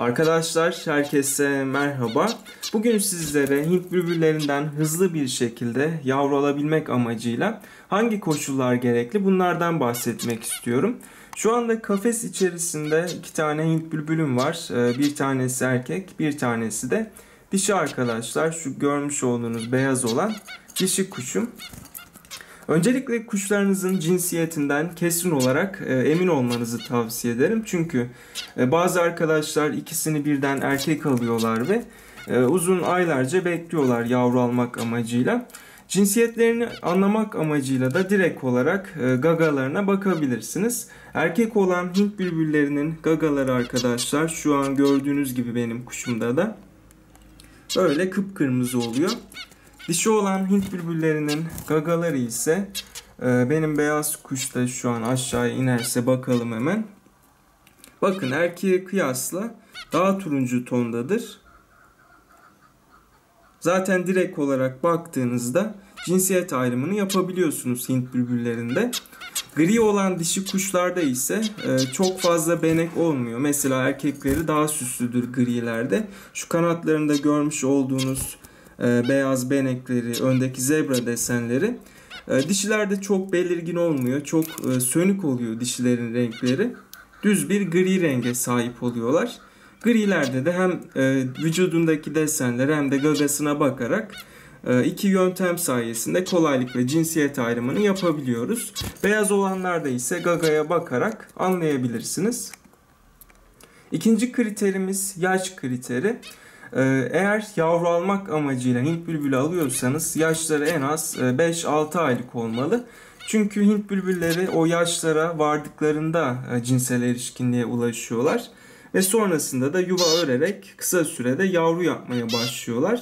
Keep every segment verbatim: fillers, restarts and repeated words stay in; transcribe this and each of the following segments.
Arkadaşlar herkese merhaba. Bugün sizlere Hint bülbüllerinden hızlı bir şekilde yavru alabilmek amacıyla hangi koşullar gerekli bunlardan bahsetmek istiyorum. Şu anda kafes içerisinde iki tane Hint bülbülüm var. Bir tanesi erkek, bir tanesi de dişi arkadaşlar. Şu görmüş olduğunuz beyaz olan dişi kuşum. Öncelikle kuşlarınızın cinsiyetinden kesin olarak e, emin olmanızı tavsiye ederim. Çünkü e, bazı arkadaşlar ikisini birden erkek alıyorlar ve e, uzun aylarca bekliyorlar yavru almak amacıyla. Cinsiyetlerini anlamak amacıyla da direkt olarak e, gagalarına bakabilirsiniz. Erkek olan Hint bülbüllerinin gagaları arkadaşlar şu an gördüğünüz gibi benim kuşumda da böyle kıpkırmızı oluyor. Dişi olan Hint bülbüllerinin gagaları ise benim beyaz kuşta şu an aşağıya inerse bakalım hemen. Bakın erkeğe kıyasla daha turuncu tondadır. Zaten direkt olarak baktığınızda cinsiyet ayrımını yapabiliyorsunuz Hint bülbüllerinde. Gri olan dişi kuşlarda ise çok fazla benek olmuyor. Mesela erkekleri daha süslüdür grilerde. Şu kanatlarında görmüş olduğunuz beyaz benekleri, öndeki zebra desenleri dişilerde çok belirgin olmuyor. Çok sönük oluyor dişilerin renkleri. Düz bir gri renge sahip oluyorlar. Grilerde de hem vücudundaki desenlere hem de gagasına bakarak iki yöntem sayesinde kolaylıkla cinsiyet ayrımını yapabiliyoruz. Beyaz olanlarda ise gagaya bakarak anlayabilirsiniz. İkinci kriterimiz yaş kriteri. Eğer yavru almak amacıyla Hint bülbülü alıyorsanız yaşları en az beş altı aylık olmalı. Çünkü Hint bülbülleri o yaşlara vardıklarında cinsel erişkinliğe ulaşıyorlar. Ve sonrasında da yuva örerek kısa sürede yavru yapmaya başlıyorlar.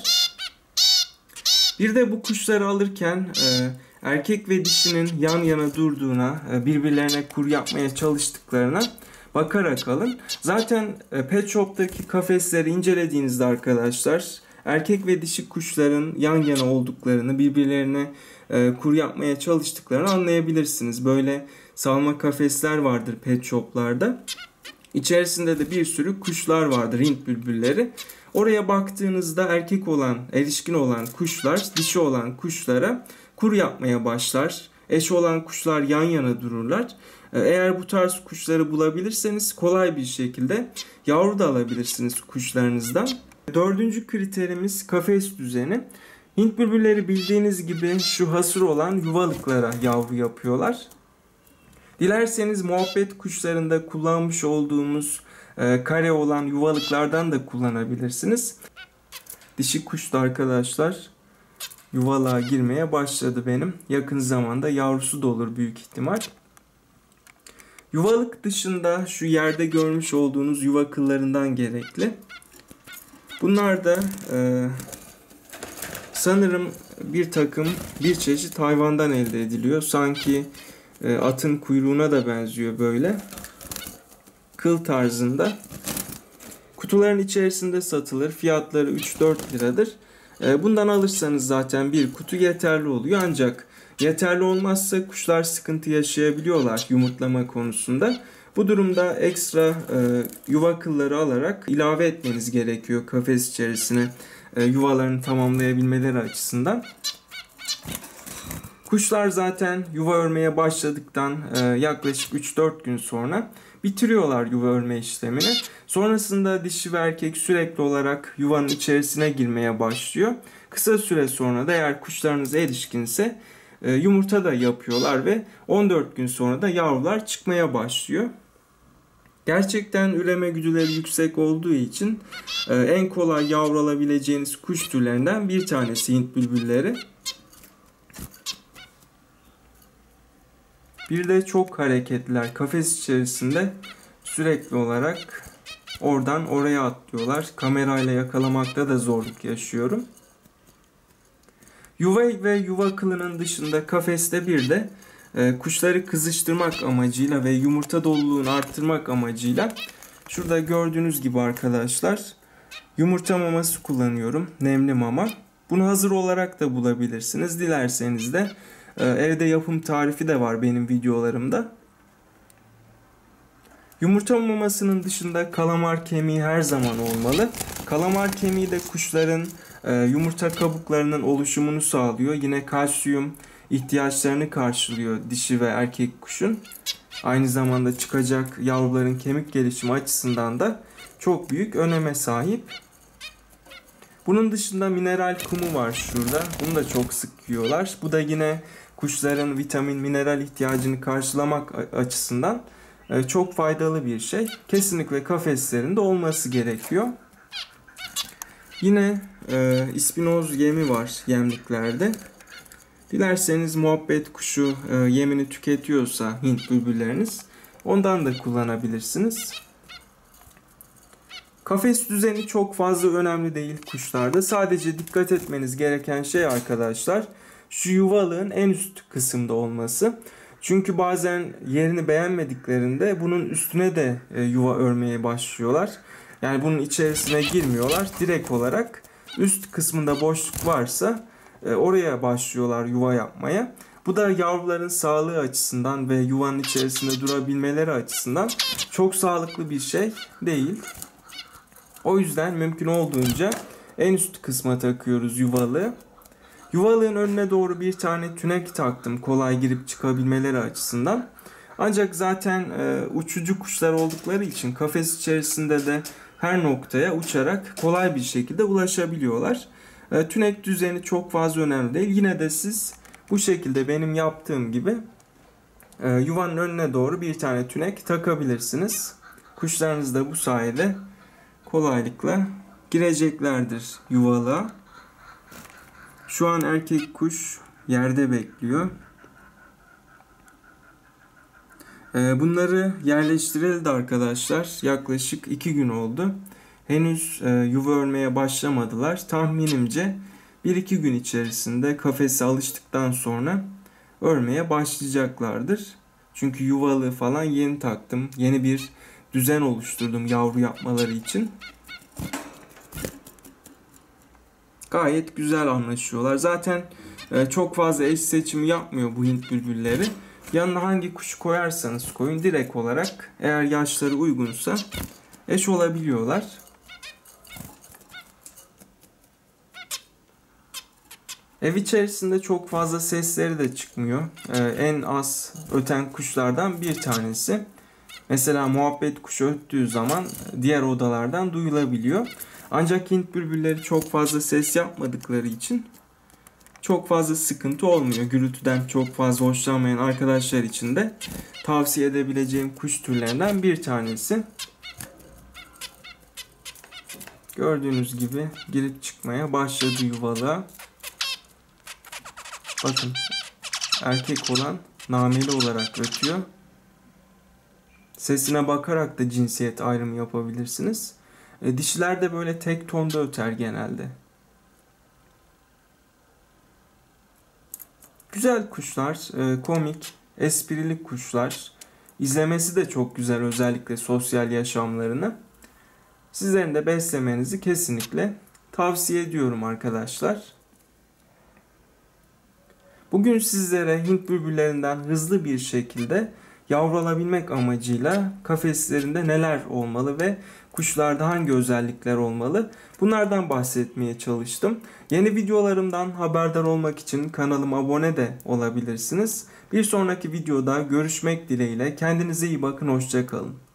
Bir de bu kuşları alırken erkek ve dişinin yan yana durduğuna, birbirlerine kur yapmaya çalıştıklarına bakarak alın. Zaten pet shop'taki kafesleri incelediğinizde arkadaşlar erkek ve dişi kuşların yan yana olduklarını, birbirlerine kur yapmaya çalıştıklarını anlayabilirsiniz. Böyle salma kafesler vardır pet shop'larda. İçerisinde de bir sürü kuşlar vardır, Hint bülbülleri. Oraya baktığınızda erkek olan, erişkin olan kuşlar dişi olan kuşlara kur yapmaya başlar. Eş olan kuşlar yan yana dururlar. Eğer bu tarz kuşları bulabilirseniz kolay bir şekilde yavru da alabilirsiniz kuşlarınızdan. Dördüncü kriterimiz kafes düzeni. Hint bülbülleri bildiğiniz gibi şu hasır olan yuvalıklara yavru yapıyorlar. Dilerseniz muhabbet kuşlarında kullanmış olduğumuz e, kare olan yuvalıklardan da kullanabilirsiniz. Dişi kuş da arkadaşlar yuvalığa girmeye başladı benim. Yakın zamanda yavrusu da olur büyük ihtimal. Yuvalık dışında şu yerde görmüş olduğunuz yuva kıllarından gerekli. Bunlar da e, sanırım bir takım bir çeşit hayvandan elde ediliyor. Sanki e, atın kuyruğuna da benziyor böyle. Kıl tarzında. Kutuların içerisinde satılır. Fiyatları üç dört liradır. E, bundan alırsanız zaten bir kutu yeterli oluyor. Ancak yeterli olmazsa kuşlar sıkıntı yaşayabiliyorlar yumurtlama konusunda. Bu durumda ekstra e, yuva kılları alarak ilave etmeniz gerekiyor kafes içerisine e, yuvalarını tamamlayabilmeleri açısından. Kuşlar zaten yuva örmeye başladıktan e, yaklaşık üç dört gün sonra bitiriyorlar yuva örme işlemini. Sonrasında dişi ve erkek sürekli olarak yuvanın içerisine girmeye başlıyor. Kısa süre sonra da eğer kuşlarınız erişkinse yumurta da yapıyorlar ve on dört gün sonra da yavrular çıkmaya başlıyor. Gerçekten üreme güdüleri yüksek olduğu için en kolay yavru alabileceğiniz kuş türlerinden bir tanesi Hint bülbülleri. Bir de çok hareketliler. Kafes içerisinde sürekli olarak oradan oraya atlıyorlar. Kamerayla yakalamakta da zorluk yaşıyorum. Yuva ve yuva kılının dışında kafeste bir de e, kuşları kızıştırmak amacıyla ve yumurta doluluğunu arttırmak amacıyla şurada gördüğünüz gibi arkadaşlar yumurta maması kullanıyorum. Nemli mama. Bunu hazır olarak da bulabilirsiniz. Dilerseniz de e, evde yapım tarifi de var benim videolarımda. Yumurta mamasının dışında kalamar kemiği her zaman olmalı. Kalamar kemiği de kuşların e, yumurta kabuklarının oluşumunu sağlıyor. Yine kalsiyum ihtiyaçlarını karşılıyor dişi ve erkek kuşun. Aynı zamanda çıkacak yavruların kemik gelişimi açısından da çok büyük öneme sahip. Bunun dışında mineral kumu var şurada. Bunu da çok sık yiyorlar. Bu da yine kuşların vitamin, mineral ihtiyacını karşılamak açısından çok faydalı bir şey. Kesinlikle kafeslerinde olması gerekiyor. Yine e, ispinoz yemi var yemliklerde. Dilerseniz muhabbet kuşu e, yemini tüketiyorsa Hint bülbülleriniz, ondan da kullanabilirsiniz. Kafes düzeni çok fazla önemli değil kuşlarda. Sadece dikkat etmeniz gereken şey arkadaşlar, şu yuvalığın en üst kısımda olması. Çünkü bazen yerini beğenmediklerinde bunun üstüne de yuva örmeye başlıyorlar. Yani bunun içerisine girmiyorlar. Direkt olarak üst kısmında boşluk varsa oraya başlıyorlar yuva yapmaya. Bu da yavruların sağlığı açısından ve yuvanın içerisinde durabilmeleri açısından çok sağlıklı bir şey değil. O yüzden mümkün olduğunca en üst kısma takıyoruz yuvalığı. Yuvalığın önüne doğru bir tane tünek taktım kolay girip çıkabilmeleri açısından. Ancak zaten e, uçucu kuşlar oldukları için kafes içerisinde de her noktaya uçarak kolay bir şekilde ulaşabiliyorlar. E, tünek düzeni çok fazla önemli değil. Yine de siz bu şekilde benim yaptığım gibi e, yuvanın önüne doğru bir tane tünek takabilirsiniz. Kuşlarınız da bu sayede kolaylıkla gireceklerdir yuvalığa. Şu an erkek kuş yerde bekliyor. Bunları yerleştirildi arkadaşlar. Yaklaşık iki gün oldu. Henüz yuva örmeye başlamadılar. Tahminimce bir iki gün içerisinde kafese alıştıktan sonra örmeye başlayacaklardır. Çünkü yuvalığı falan yeni taktım. Yeni bir düzen oluşturdum yavru yapmaları için. Gayet güzel anlaşıyorlar. Zaten çok fazla eş seçimi yapmıyor bu Hint bülbülleri. Yanına hangi kuşu koyarsanız koyun direkt olarak eğer yaşları uygunsa eş olabiliyorlar. Ev içerisinde çok fazla sesleri de çıkmıyor. En az öten kuşlardan bir tanesi. Mesela muhabbet kuşu öttüğü zaman diğer odalardan duyulabiliyor. Ancak Hint bülbülleri çok fazla ses yapmadıkları için çok fazla sıkıntı olmuyor. Gürültüden çok fazla hoşlanmayan arkadaşlar için de tavsiye edebileceğim kuş türlerinden bir tanesi. Gördüğünüz gibi girip çıkmaya başladı yuvalığa. Bakın, erkek olan nameli olarak ötüyor. Sesine bakarak da cinsiyet ayrımı yapabilirsiniz. E, dişiler de böyle tek tonda öter genelde. Güzel kuşlar, e, komik, esprili kuşlar. İzlemesi de çok güzel, özellikle sosyal yaşamlarını. Sizlerin de beslemenizi kesinlikle tavsiye ediyorum arkadaşlar. Bugün sizlere Hint bülbüllerinden hızlı bir şekilde yavru alabilmek amacıyla kafeslerinde neler olmalı ve kuşlarda hangi özellikler olmalı, bunlardan bahsetmeye çalıştım. Yeni videolarımdan haberdar olmak için kanalıma abone de olabilirsiniz. Bir sonraki videoda görüşmek dileğiyle. Kendinize iyi bakın, hoşça kalın.